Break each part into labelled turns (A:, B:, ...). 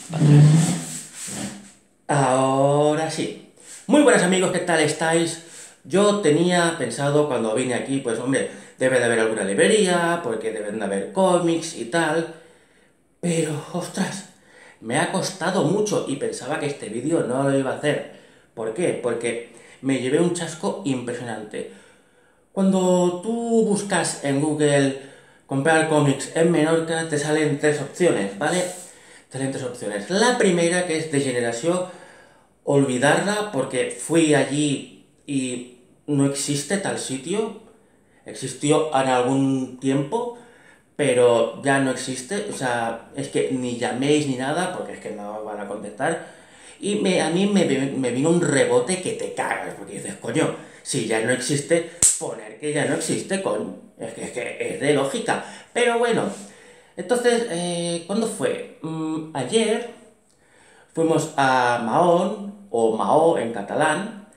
A: Ahora sí. Muy buenas amigos, ¿qué tal estáis? Yo tenía pensado cuando vine aquí, pues hombre, debe de haber alguna librería, porque deben de haber cómics y tal, pero ostras, me ha costado mucho y pensaba que este vídeo no lo iba a hacer. ¿Por qué? Porque me llevé un chasco impresionante. Cuando tú buscas en Google comprar cómics en Menorca, te salen tres opciones, ¿vale? Te salen tres opciones. La primera, que es de Generación, olvidarla porque fui allí y no existe tal sitio. Existió en algún tiempo, pero ya no existe. O sea, es que ni llaméis ni nada porque es que no van a contestar. Y a mí me vino un rebote que te cagas, porque dices, coño, si ya no existe, poner que ya no existe, coño. Es que es de lógica. Pero bueno, entonces, ¿cuándo fue? Ayer fuimos a Mahón, o Mahó en catalán,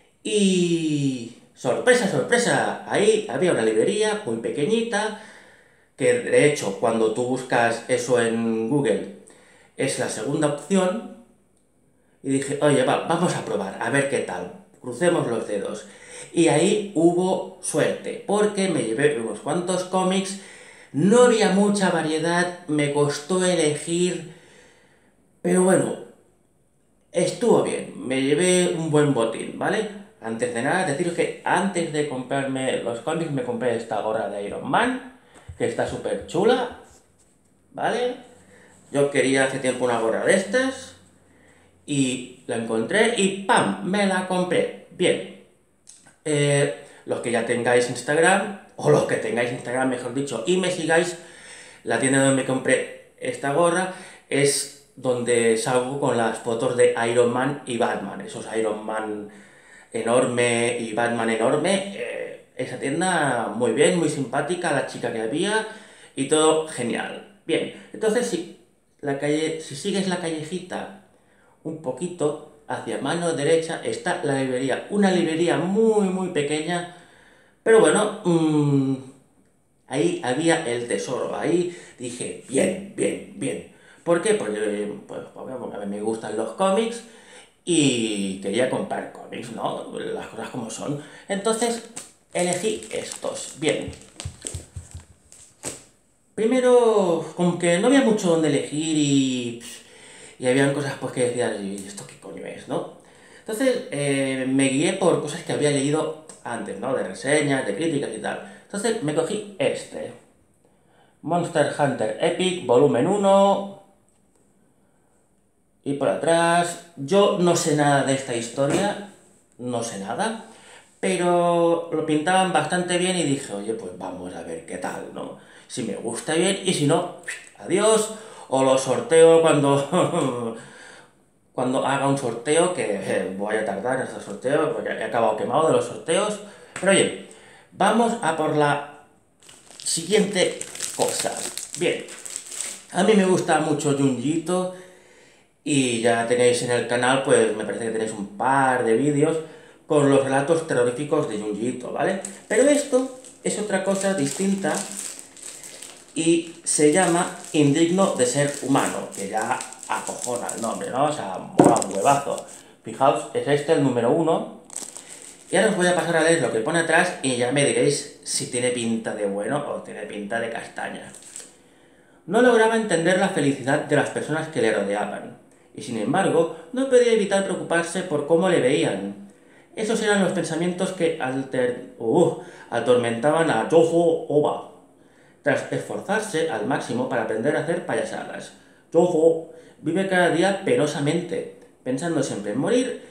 A: y sorpresa, sorpresa, ahí había una librería muy pequeñita, que de hecho cuando tú buscas eso en Google es la segunda opción, y dije, oye, vamos a probar, a ver qué tal, crucemos los dedos. Y ahí hubo suerte, porque me llevé unos cuantos cómics, no había mucha variedad, me costó elegir, pero bueno, estuvo bien, me llevé un buen botín, ¿vale? Antes de nada, deciros que antes de comprarme los cómics me compré esta gorra de Iron Man, que está súper chula, ¿vale? Yo quería hace tiempo una gorra de estas, y la encontré y ¡pam! Me la compré. Bien, los que ya tengáis Instagram, o los que tengáis Instagram, mejor dicho, y me sigáis, la tienda donde me compré esta gorra es donde salgo con las fotos de Iron Man y Batman, esos Iron Man enorme y Batman enorme. Esa tienda muy bien, muy simpática, la chica que había y todo genial. Bien, entonces si sigues la callejita un poquito hacia mano derecha está la librería, una librería muy muy pequeña, pero bueno, ahí había el tesoro, ahí dije, bien, bien, bien. ¿Por qué? Porque a mí me gustan los cómics y quería comprar cómics, ¿no? Las cosas como son. Entonces, elegí estos. Bien. Primero, como que no había mucho donde elegir y habían cosas pues que decías, ¿y esto qué coño es, no? Entonces, me guié por cosas que había leído antes, ¿no? De reseñas, de críticas y tal. Entonces, me cogí este. Monster Hunter Epic, volumen uno. Y por atrás, yo no sé nada de esta historia, no sé nada, pero lo pintaban bastante bien y dije, oye, pues vamos a ver qué tal, ¿no? Si me gusta bien y si no, adiós, o lo sorteo cuando, cuando haga un sorteo, que voy a tardar en este sorteo, porque he acabado quemado de los sorteos, pero oye, vamos a por la siguiente cosa. Bien, a mí me gusta mucho Junjito, y ya tenéis en el canal, pues me parece que tenéis un par de vídeos con los relatos terroríficos de Junji Ito, ¿vale? Pero esto es otra cosa distinta y se llama Indigno de ser humano, que ya acojona el nombre, ¿no? O sea, mola un huevazo. Fijaos, es este el número uno. Y ahora os voy a pasar a leer lo que pone atrás y ya me diréis si tiene pinta de bueno o tiene pinta de castaña. No lograba entender la felicidad de las personas que le rodeaban, y sin embargo, no podía evitar preocuparse por cómo le veían. Esos eran los pensamientos que atormentaban a Jojo Oba, tras esforzarse al máximo para aprender a hacer payasadas. Jojo vive cada día penosamente, pensando siempre en morir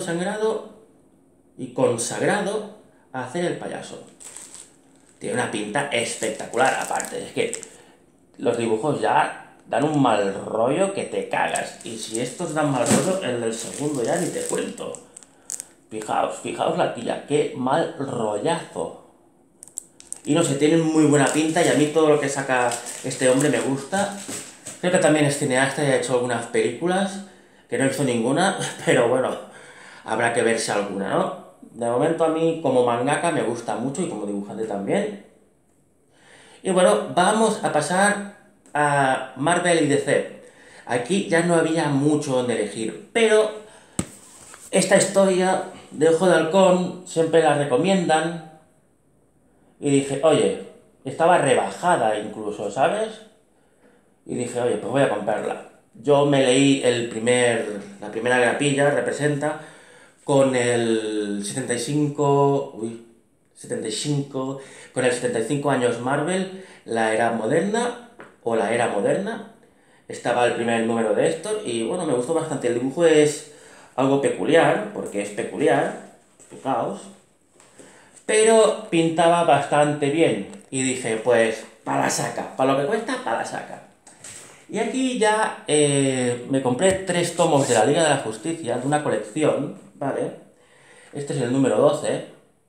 A: y consagrado a hacer el payaso. Tiene una pinta espectacular, aparte, es que los dibujos ya dan un mal rollo que te cagas. Y si estos dan mal rollo, el del segundo ya ni te cuento. Fijaos, fijaos la tía, qué mal rollazo. Y no sé, tienen muy buena pinta y a mí todo lo que saca este hombre me gusta. Creo que también es cineasta y ha hecho algunas películas, que no hizo ninguna, pero bueno, habrá que verse alguna, ¿no? De momento a mí como mangaka me gusta mucho y como dibujante también. Y bueno, vamos a pasar a Marvel y DC. Aquí ya no había mucho donde elegir, pero esta historia de Ojo de Halcón siempre la recomiendan y dije, oye, estaba rebajada incluso, ¿sabes? Y dije, oye, pues voy a comprarla. Yo me leí la primera grapilla, representa, con el 75, uy, 75, con el 75 años Marvel, la era moderna, o la era moderna, estaba el primer número de esto, y bueno, me gustó bastante. El dibujo es algo peculiar, porque es peculiar, fijaos, pero pintaba bastante bien. Y dije, pues, para la saca, para lo que cuesta, para la saca. Y aquí ya me compré 3 tomos de la Liga de la Justicia, de una colección, ¿vale? Este es el número 12,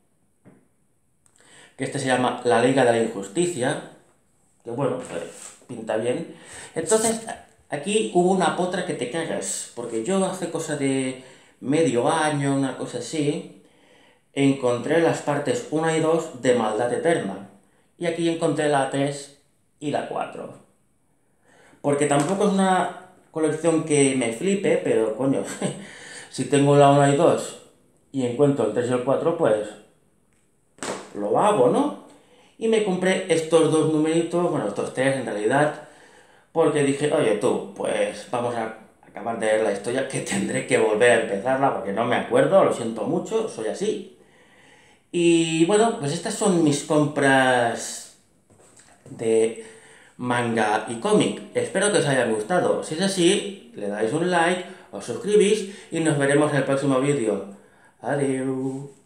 A: que este se llama La Liga de la Injusticia, que bueno, pues, pinta bien. Entonces, aquí hubo una potra que te cagas, porque yo hace cosa de medio año, una cosa así, encontré las partes 1 y 2 de Maldad Eterna. Y aquí encontré la 3 y la 4. Porque tampoco es una colección que me flipe, pero coño, si tengo la 1 y 2 y encuentro el 3 y el 4, pues lo hago, ¿no? Y me compré estos 2 numeritos, bueno, estos 3 en realidad, porque dije, oye tú, pues vamos a acabar de leer la historia, que tendré que volver a empezarla porque no me acuerdo, lo siento mucho, soy así. Y bueno, pues estas son mis compras de manga y cómic. Espero que os haya gustado. Si es así, le dais un like, os suscribís y nos veremos en el próximo vídeo. Adiós.